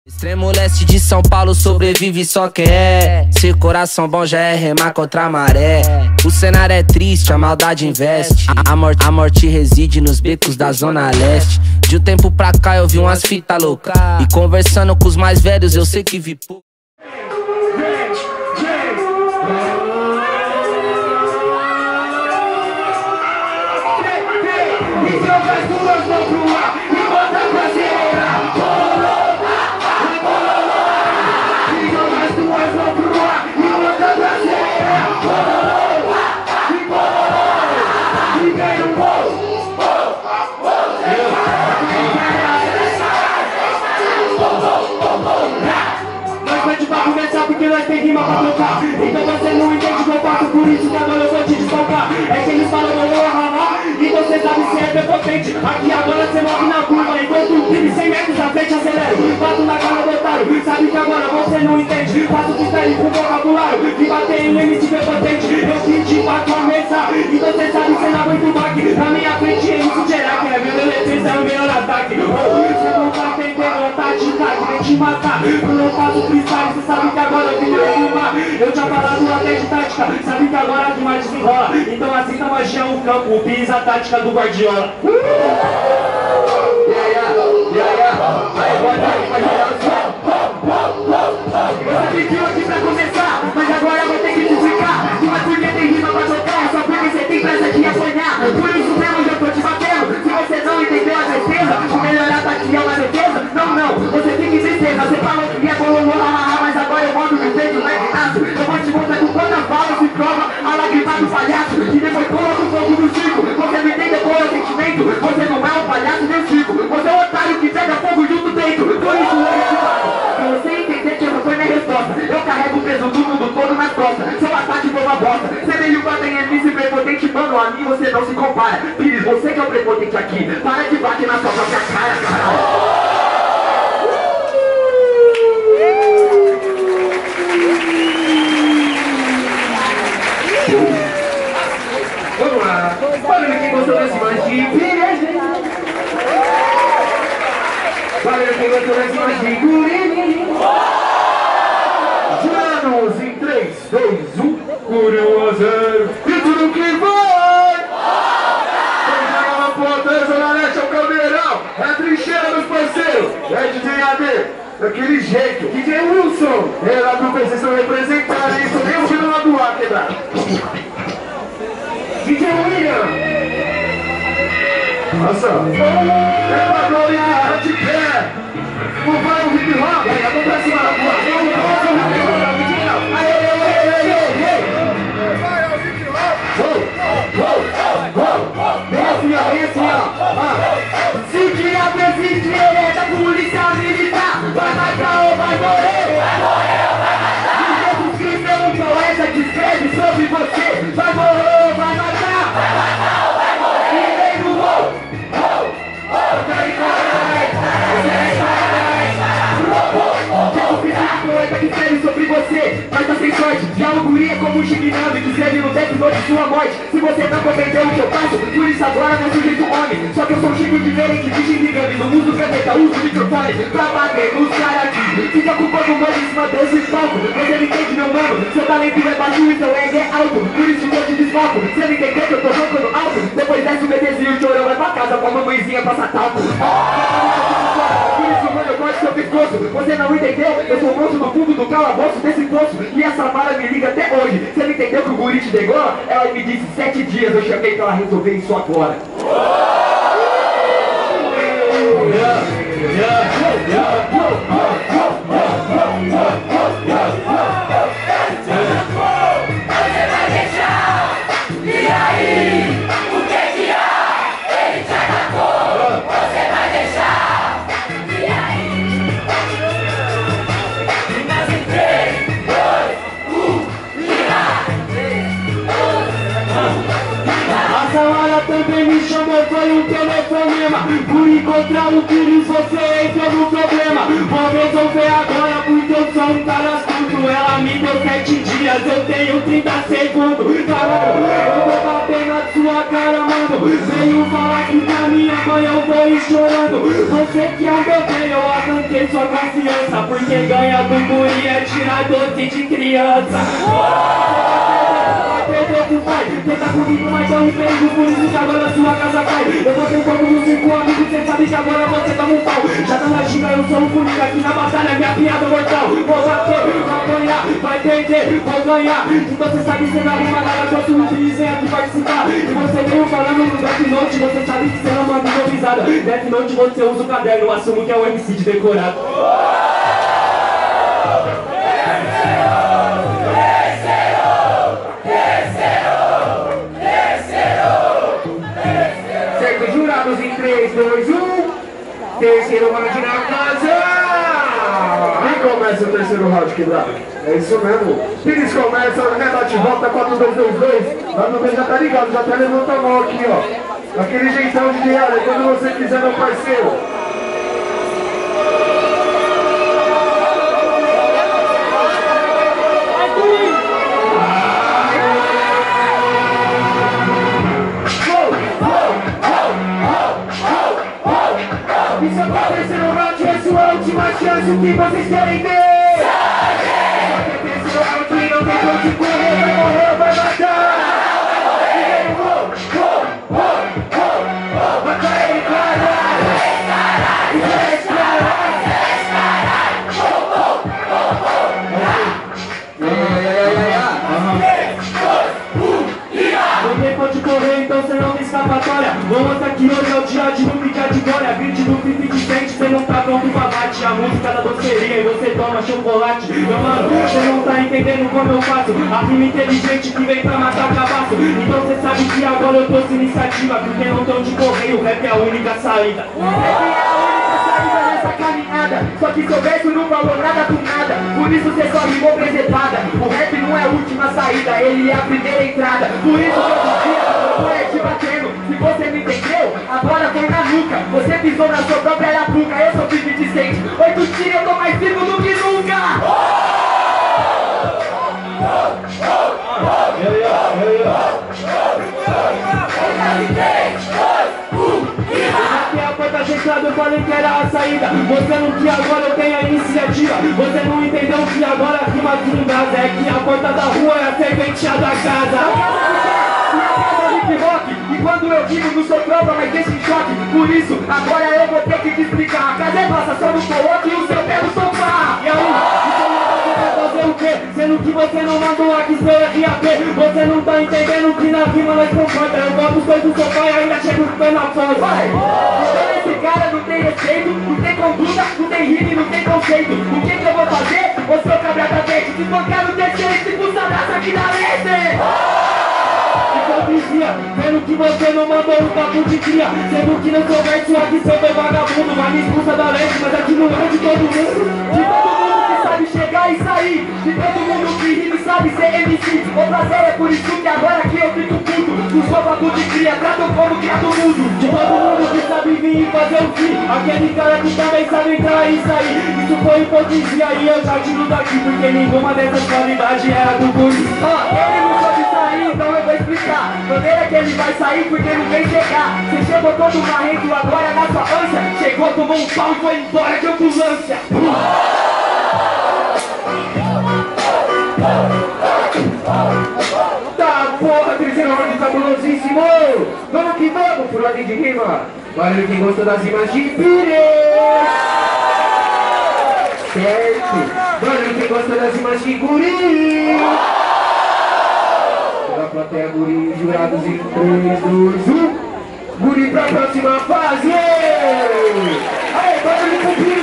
Extremo leste de São Paulo sobrevive só quem é. Se coração bom já é remar contra a maré. O cenário é triste, a maldade investe. A morte reside nos becos da zona leste. De um tempo pra cá eu vi umas fita louca. E conversando com os mais velhos eu sei que vi pouco. Porque nós tem rima pra tocar. Então você não entende o que eu faço, por isso que agora eu vou te desfocar. É que eles falam eu vou arramar e você sabe se é prepotente. Aqui agora você morre na curva, enquanto o crime 100 metros à frente acelera. Bato na cara do otário, sabe que agora você não entende. Faço freestyle com vocabulário e bater em MC prepotente. Eu te bato a mesa, então você sabe que você não aguenta o baque. Na minha frente é isso geral, que é meu defesa, é o melhor ataque. Você não tá entendendo a tática, que vem te matar. Quando eu faço freestyle, você sabe que agora eu vim filmar. Eu tinha falado até de tática, sabe que agora a demais desenrola. Então assim tá manchando o campo, pisa a tática do Guardiola. Você pediu aqui pra começar, mas agora eu vou ter que te explicar. Não é porque tem rima pra tocar, é só porque você tem pressa de apanhar. Por isso mesmo já tô te batendo. Se você não entendeu a certeza, o melhor ataque é uma defesa. Não, você tem que certeza. Você falou que é bom, mas agora eu mando no peito, né? Eu vou te mostrar com quantas balas se prova a lágrima do palhaço. E depois coloca o fogo no circo. Você não entende qual é o sentimento. Você não é um palhaço nem circo. Você é um otário que pega fogo junto dentro. Por isso eu te falo. Pra você entender que essa foi minha resposta. Eu carrego o peso do mundo todo nas costas. Seu ataque foi uma bosta. Você veio pra ter MC prepotente, mano. A mim você não se compara. Pires, você que é o prepotente aqui. Para de bater na sua própria cara, cara. Vamos lá, valeu quem gostou desse manche. Valeu quem gostou desse manche. Juranos em 3, 2, 1. Curiou a 0. E tudo que vai! Quem joga na porta, Zona Leste é o Caldeirão. É a trincheira dos parceiros. É DJ AD. Daquele jeito. DJ Wilson. É lá do PC, estão representando, hein? Tô nem ouvindo lá do ar, quebrado. DJ William. Nossa. É pra glória de pé. Não vai o hip hop. Vamos pra cima da rua. Vamos o hip hop. Aê. Vai o hip hop. Vem assim, ó. Se tirar presente, ele é da polícia militar. Vai matar ou vai morrer? Vai morrer ou vai matar? Jesus Cristo é um poeta que escreve sobre você. Vai morrer ou vai matar? Vai matar ou vai morrer? E vem no gol. Poeta que escreve sobre você, mas tá sem sorte. Já o guri é como um chiquinado que escreve no Death Note de sua morte. Se você não compreendeu o que eu faço, por isso agora não é sujeito homem. Só que eu sou um chico diferente, desligando. Não uso caneta, uso microfone pra bater nos caras aqui. Fica com o corpo mano em cima desses palcos. Você não entende, meu mano, seu talento é baixo e seu ego é alto. Por isso que eu te desfoco. Você não entendeu que eu tô jogando alto? Depois desce o BTzinho e o chorão vai pra casa com a mamãezinha passar talco. Por isso, mano, eu gosto do seu pescoço. Você não entendeu? Eu sou o moço no fundo do calabouço desse poço. E essa mara me liga até hoje. Você não entendeu que o guri te degola? Ela me disse 7 dias, eu chamei pra ela resolver isso agora. Você vai deixar? E aí? O que há? Ele te atacou. Você vai deixar? E aí? Mas em 3, 2, 1, A Samara também me chamou, foi um telefonema. Por encontrar o Pires, você entrou no problema. Vou resolver agora porque eu sou um cara astuto. Ela me deu 7 dias, eu tenho 30 segundos. Caramba, eu vou bater na sua minha cara, mano. Veio falar que na minha mãe eu vou ir chorando. Você que é um bebê, eu arranquei sua confiança. Porque ganha do guri é tirar doce de criança. Perder com o pai, tenta comigo, mas corre perigo. Por isso que agora sua casa cai. Eu vou ter fogo nos 5 amigos, cê sabe que agora você toma um pau. Já tá na ginga, eu sou um coringa aqui na batalha, minha piada mortal. Vou bater, vai ganhar, vai perder, vou ganhar. Então cê sabe que cê não arruma nada, trouxe um juiz, vem aqui participar. E você veio falando no Death Note, você sabe que cê não manda improvisada. Death Note você usa o caderno, eu assumo que é o MC de decorado. Em 3, 2, 1. Terceiro round na casa. Quem começa o terceiro round, quebrado? É isso mesmo. Pires começa, né? Bate volta, 4-2-2-2. Lá no meio já tá ligado, já até levanta a mão aqui, ó. Aquele jeitão de área, quando você quiser, meu parceiro. Isso é o terceiro round, essa é a última chance, o que vocês querem ver? Só que é terceiro round, não tem pra onde correr, vai morrer, vai matar. Mata ele, caralho! Não tem pra onde correr, então cê não tem escapatória. Vamos aqui hoje é o dia de luta e dia de glória. Grite do 50 Cent, cê não tá pronto pra bate. A música da doceria e você toma chocolate. Meu mano, cê não tá entendendo como eu faço. A rima inteligente que vem pra matar cabaço. Então cê sabe que agora eu trouxe iniciativa. Porque não tão de correr, o rap é a única saída. O rap é a única saída nessa caminhada. Só que seu verso não falou nada com nada. Por isso cê só rimou presepada. O rap não é a última saída, ele é a primeira entrada. Por isso que eu dizia, eu tô te batendo. Se você me entendeu, agora foi na nuca. Você pisou na sua própria arapuca. Eu sou 50 Cent. 8 tiros, eu tô mais vivo do que nunca. Aqui é a porta fechada, eu falei que era a saída. Você não que agora eu tenho a iniciativa. Você não entendeu que agora a rima aqui em casa é que a porta da rua é a serventia da casa. Rock, e quando eu digo não sou tropa, mas deixa em choque. Por isso, agora eu vou ter que te explicar. A casa é nossa, só não coloque o seu pé no sofá. E aí, então você vai fazer o quê? Sendo que você não mandou aqui seu RAP. Você não tá entendendo que na rima nós concorda. Eu boto os dois no sofá e ainda chego com o pé na porta. Vai! Então esse cara não tem respeito, não tem conduta, não tem rima e não tem conceito. O que eu vou fazer? Ô seu cabra da frente, se bancar no terceiro e se pulsar nessa aqui da lente. Hipocrisia, vendo que você não mandou um papo de cria. Sendo que no seu verso aqui seu bem vagabundo. Mas me expulsa da leste, mas aqui não é de todo mundo. De todo mundo que sabe chegar e sair. De todo mundo que rima e sabe ser MC. O prazer é por isso que agora aqui eu fico puto. O seu papo de cria, tratam como criado mundo. De todo mundo que sabe vir e fazer o fim. Aquele cara que também sabe entrar e sair. Isso foi hipocrisia e eu já tiro daqui. Porque nenhuma dessas qualidades é a do guri. Ele não soube sair, então eu vou explicar. Maneira que ele vai sair porque não vem chegar. Você chegou todo marrento agora na sua ânsia. Chegou, tomou um pau e foi embora de ambulância. Tá porra, terceiro round cabulosíssimo. Vamos que vamos por ordem de rima. Valeu quem gostou das rimas de Pires. Certo. Valeu quem gostou das rimas de Guri. Plateia, guri, jurados em 3, 2, 1. Guri pra próxima fase. Aí, barulho com Pires.